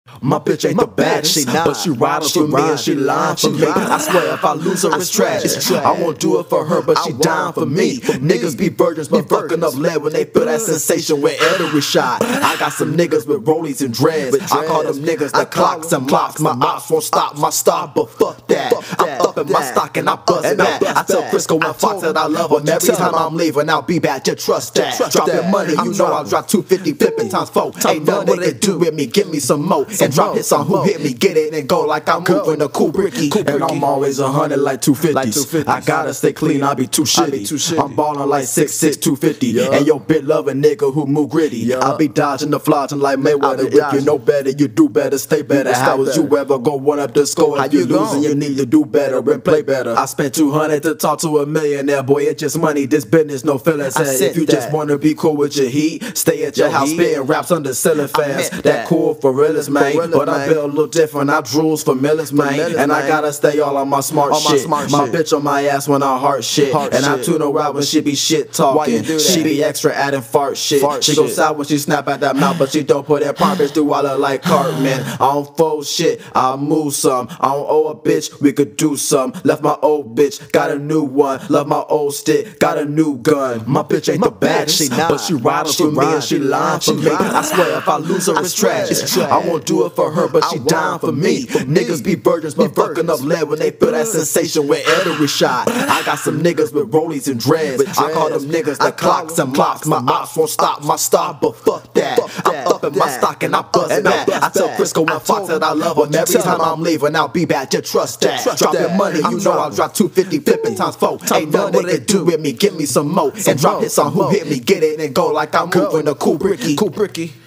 My bitch ain't the baddest, but she riding for me and she lying for me. I swear if I lose her, it's tragic. I won't do it for her, but she dying for me. Niggas be virgins, but fucking up lead when they feel that sensation with every shot. I got some niggas with rollies and dreads. I call them niggas the clocks and mocks. My ops won't stop my stop, but fuck that. I'm up in my stock and I bust back. I tell Crisco and Fox that I love them. Every time I'm leaving, I'll be back. Just trust that. Dropping money, you know I'll drop 250, flipping times 4. Ain't nothing they can do with me. Give me some more. And drop hits on who hit me, get it and go like I'm moving a cool bricky. And I'm always 100 like 250s. I gotta stay clean, I be too shitty. I'm ballin' like 6'6", 250. And yo bitch love a nigga who move gritty. I be dodging the flogging like Mayweather. If you know better, you do better, stay better. How was you ever go one up the score? If you losing, you need to do better and play better. I spent 200 to talk to a millionaire, boy. It's just money, this business, no feelings. If you just wanna be cool with your heat, stay at your house spitting raps under ceiling fans. That cool for realest, man. But I build a little different, I drools for millions, man. And I gotta stay all on my smart shit. My bitch on my ass when I heart shit. And I tune her out when she be shit talking. She be extra adding fart shit. She goes out when she snap at that mouth, but she don't put that part bitch through while I like Cartman. I don't fold shit, I move some. I don't owe a bitch, we could do some. Left my old bitch, got a new one. Love my old stick, got a new gun. My bitch ain't the baddest, but she riding for me and she lying for me. I swear if I lose her, it's tragic. I won't do it for her, but she dying for me. Niggas be virgins, but fucking up lead when they feel that sensation with every shot. I got some niggas with rollies and dreads. I call them niggas the clocks and mocks. My ops won't stop my stop, but fuck that. I'm up in my stock and I bust back. I tell Crisco and Fox that I love them. Every time I'm leaving, I'll be back. Just trust that. Dropping money, you know I'll drop 250, flipping times 4. Ain't nothing they can do with me. Give me some more and drop hits on who hit me. Get it and go like I'm moving a cool bricky.